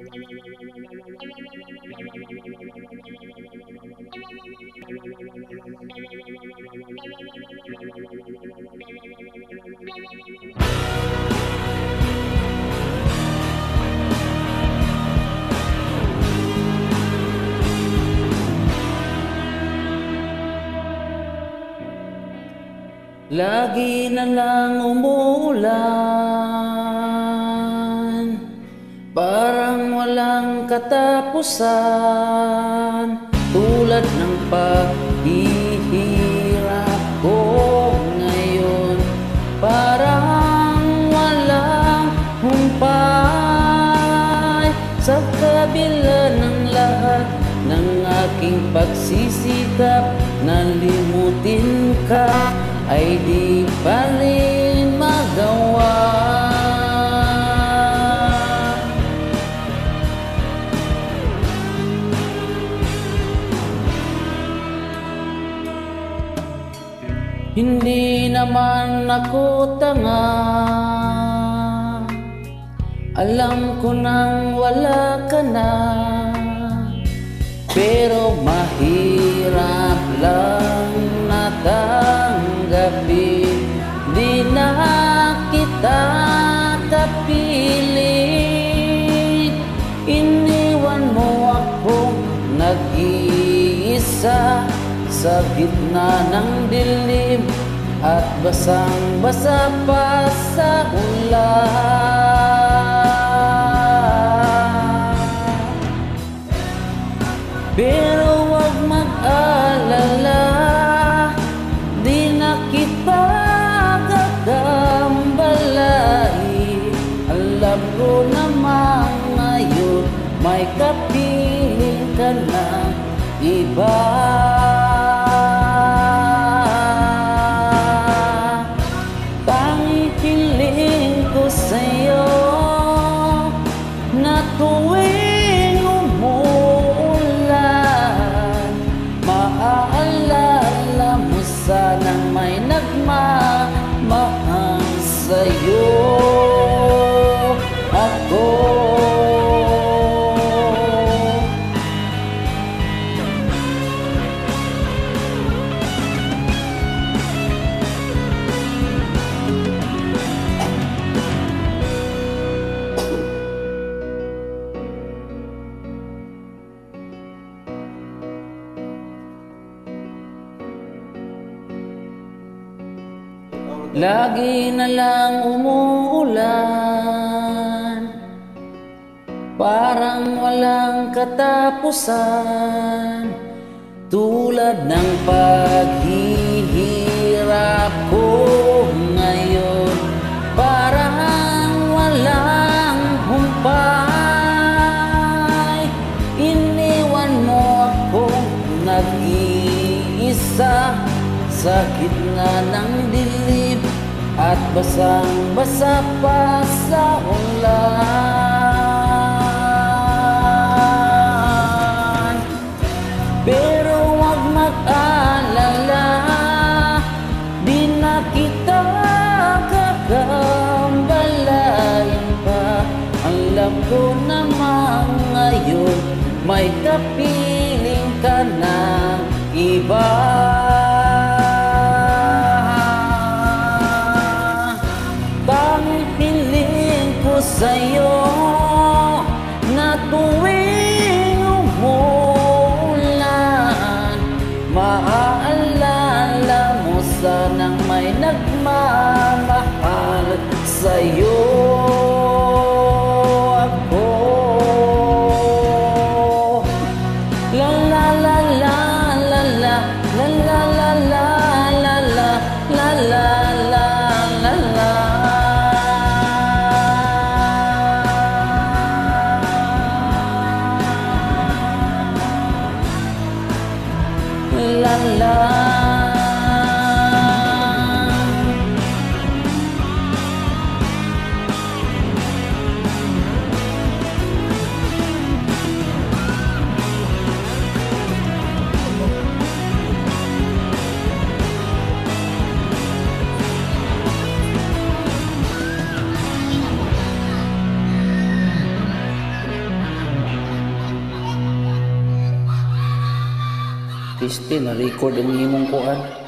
Lagi na lang umuulan, parang walang katapusan. Tulad ng paghihirap ko ngayon, parang walang humpay. Sa kabila ng lahat ng aking pagsisikap, nalimutin ka ay di pa rin magawa. Hindi naman ako tanga, alam ko nang wala ka na, pero mahirap lang natanggapin. Di na kita kapiling, iniwan mo akong nag-iisa sa gitna ng dilim at basang-basa pa sa ulan. Pero wag mag-alala, di na kita gagambalai. Alam ko naman ngayon may kapiling ka ng iba. Tanging hiling ko sa'yo na tuwing umuulan, maaalala mo sanang may nagmamahal sa'yo. Ako lagi na lang umuulan, parang walang katapusan. Tulad ng paghihirap ko ngayon, parang walang humpay. Iniwan mo akong nag-iisa sa gitna ng dilim at basang-basa pa sa ulan. Pero wag mag-alala, di na kita gagambalain pa. Alam ko naman ngayon may kapiling ka ng iba. Sa'yo na tuwing umuulan, maaalala mo sanang may nagmamahal sa'yo. Ako la la la la la la la la la la la la la la la la. La la. Piste na record ang imong kuan.